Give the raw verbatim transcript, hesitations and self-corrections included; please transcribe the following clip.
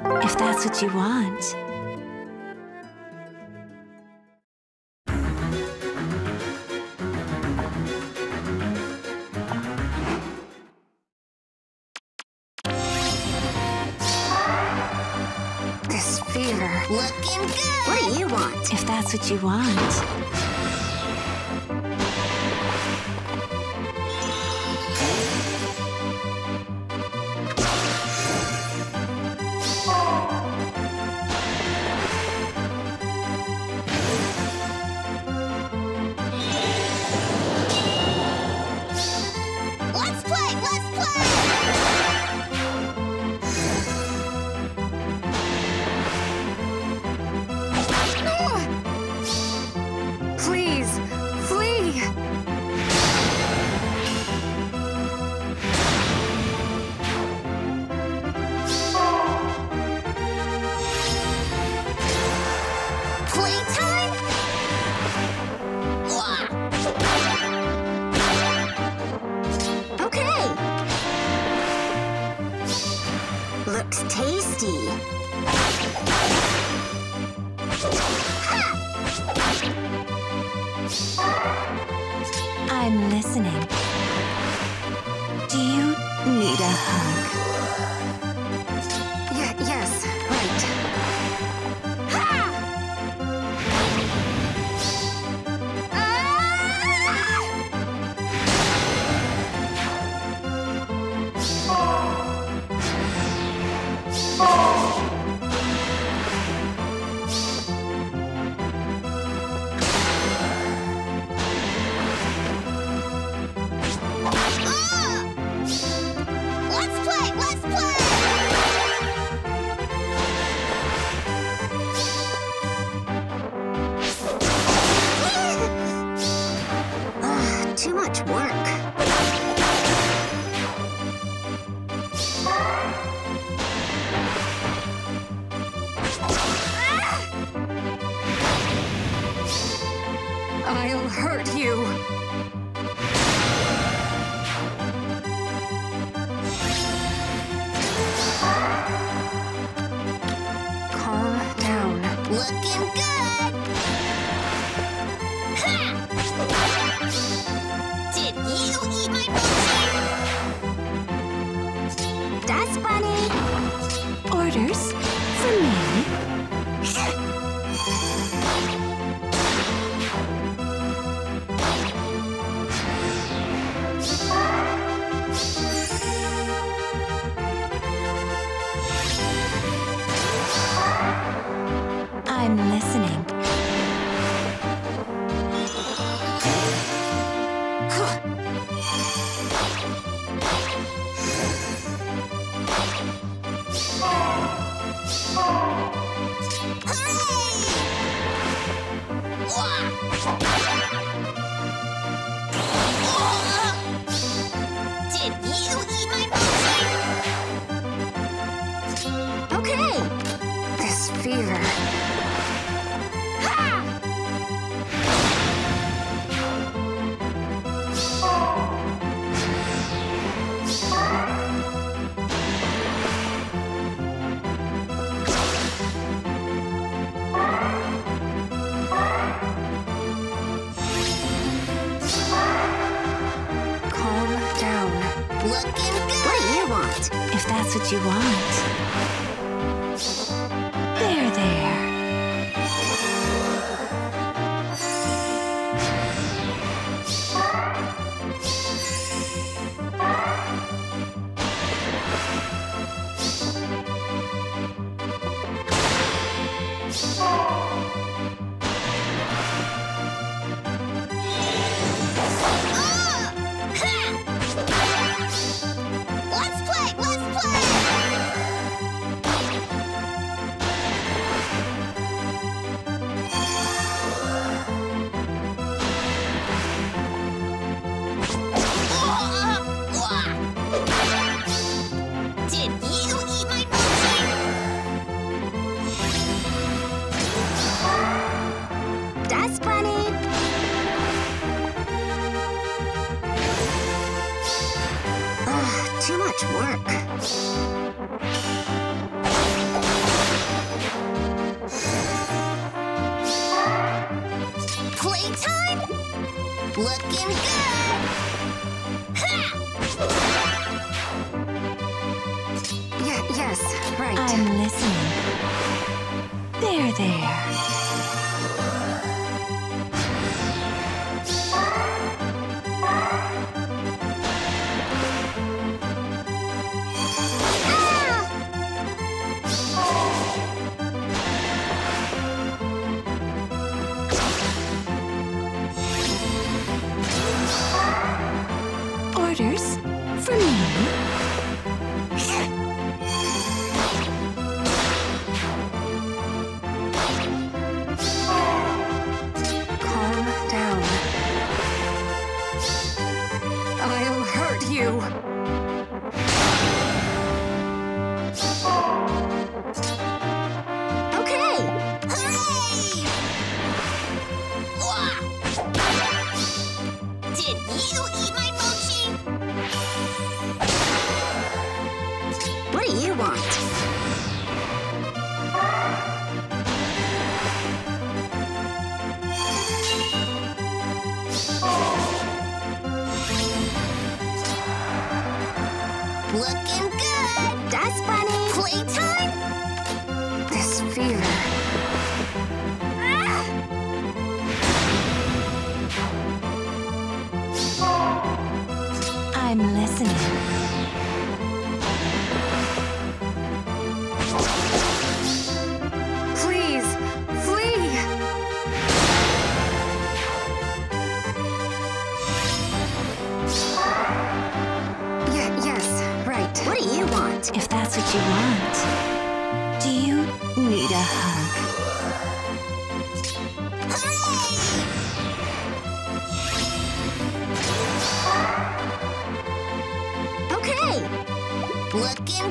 If that's what you want. This fever. Looking good! What do you want? If that's what you want. Let's play! Let's play! Please, flee! Playtime? Wah. Okay. Looks tasty. I'm listening. Do you need a hug? Y- yes, right. Let's play! Let's play! Ah, too much work. I'll hurt you. Calm down. Looking good! Ha! Did you eat my mochi? Das Bunny. Orders from me. I'm listening. Hooray! Wah! Did you eat my mochi? Okay. This fever. Calm down. Looking good! What do you want? If that's what you want. There, there. Let's play! Let's play! Looking good! Ha! Yeah, yes, right. I'm listening. There, there. Orders for me. Calm down. I'll hurt you. Okay! Hooray! Wah! Did you eat my mochi? What do you want? Looking good! That's funny. Playtime? This fever. Ah! I'm listening. Please, flee. Yeah, yes, right. What do you want? If that's what you want. Do you need a hug? Okay! Looking